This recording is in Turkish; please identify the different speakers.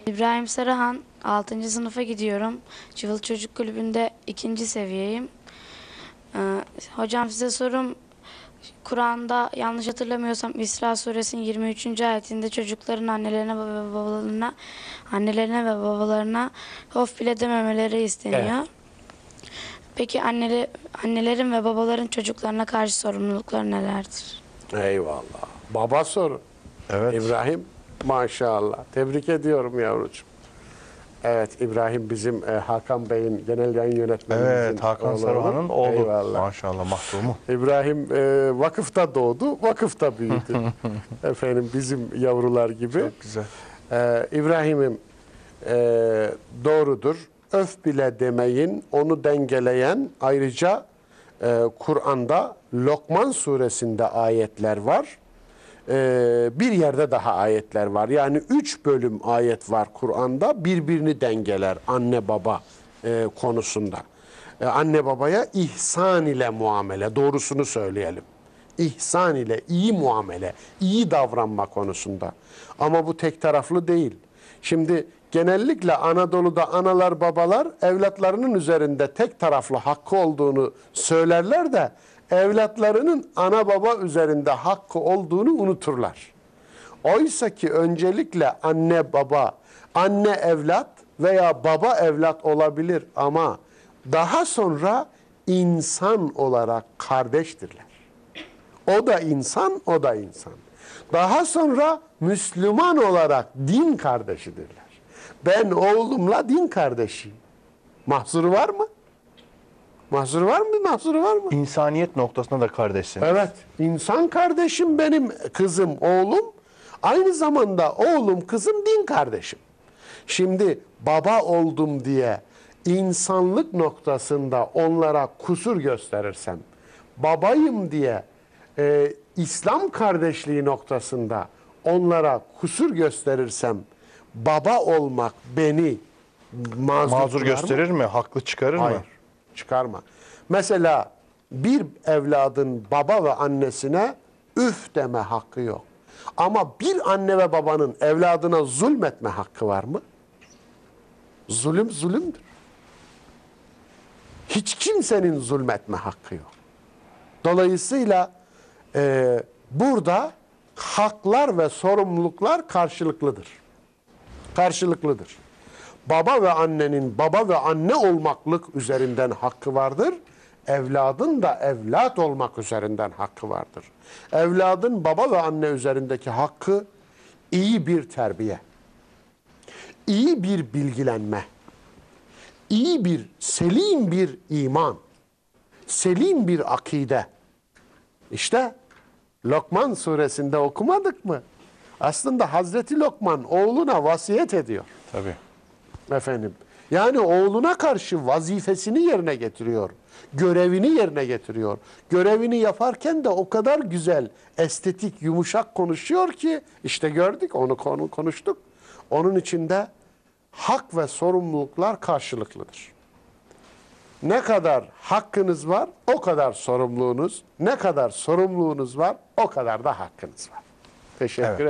Speaker 1: İbrahim Sarıhan, 6. sınıfa gidiyorum. Cıvıl Çocuk Kulübü'nde 2. seviyeyim. Hocam size sorum, Kur'an'da yanlış hatırlamıyorsam İsra suresinin 23. ayetinde çocukların annelerine ve babalarına of bile dememeleri isteniyor.
Speaker 2: Evet.
Speaker 1: Peki annelerin ve babaların çocuklarına karşı sorumlulukları nelerdir?
Speaker 2: Eyvallah. Baba soru.
Speaker 3: Evet.
Speaker 2: İbrahim maşallah. Tebrik ediyorum yavrucuğum. Evet, İbrahim bizim Hakan Bey'in genel yayın yönetmenimizin
Speaker 3: Evet, Hakan
Speaker 2: oğlu.
Speaker 3: Saruhan'ın oğlu.
Speaker 2: Eyvallah.
Speaker 3: Maşallah, mahrumu.
Speaker 2: İbrahim vakıfta doğdu, vakıfta büyüdü. Efendim bizim yavrular gibi.
Speaker 3: Çok güzel.
Speaker 2: İbrahim'im doğrudur. Öf bile demeyin, onu dengeleyen ayrıca Kur'an'da Lokman suresinde ayetler var. Bir yerde daha ayetler var. Yani 3 bölüm ayet var Kur'an'da. Birbirini dengeler anne baba konusunda. Anne babaya ihsan ile muamele, doğrusunu söyleyelim. İhsan ile iyi muamele, iyi davranma konusunda. Ama bu tek taraflı değil. Şimdi genellikle Anadolu'da analar babalar evlatlarının üzerinde tek taraflı hakkı olduğunu söylerler de evlatlarının ana baba üzerinde hakkı olduğunu unuturlar. Oysa ki öncelikle anne baba, anne evlat veya baba evlat olabilir ama daha sonra insan olarak kardeştirler. O da insan, o da insan. Daha sonra Müslüman olarak din kardeşidirler. Ben oğlumla din kardeşiyim. Mahzuru var mı? Mahzuru var mı? Mahzuru var mı?
Speaker 3: İnsaniyet noktasında da kardeşsin.
Speaker 2: Evet. İnsan kardeşim benim kızım, oğlum. Aynı zamanda oğlum, kızım din kardeşim. Şimdi baba oldum diye insanlık noktasında onlara kusur gösterirsem, babayım diye İslam kardeşliği noktasında onlara kusur gösterirsem, baba olmak beni mazur
Speaker 3: gösterir mi? Haklı çıkarır
Speaker 2: Hayır,
Speaker 3: mı?
Speaker 2: çıkarma. Mesela bir evladın baba ve annesine üf deme hakkı yok. Ama bir anne ve babanın evladına zulmetme hakkı var mı? Zulüm zulümdür. Hiç kimsenin zulmetme hakkı yok. Dolayısıyla burada haklar ve sorumluluklar karşılıklıdır. Karşılıklıdır. Baba ve annenin baba ve anne olmaklık üzerinden hakkı vardır. Evladın da evlat olmak üzerinden hakkı vardır. Evladın baba ve anne üzerindeki hakkı iyi bir terbiye, iyi bir bilgilenme, iyi bir, selim bir iman, selim bir akide. İşte Lokman suresinde okumadık mı? Aslında Hazreti Lokman oğluna vasiyet ediyor.
Speaker 3: Tabii.
Speaker 2: Efendim. Yani oğluna karşı vazifesini yerine getiriyor. Görevini yerine getiriyor. Görevini yaparken de o kadar güzel, estetik, yumuşak konuşuyor ki işte gördük, onu konuştuk. Onun içinde hak ve sorumluluklar karşılıklıdır. Ne kadar hakkınız var, o kadar sorumluluğunuz. Ne kadar sorumluluğunuz var, o kadar da hakkınız var. Teşekkür ederim.